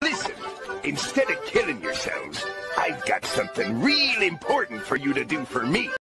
Listen, instead of killing yourselves, I've got something real important for you to do for me.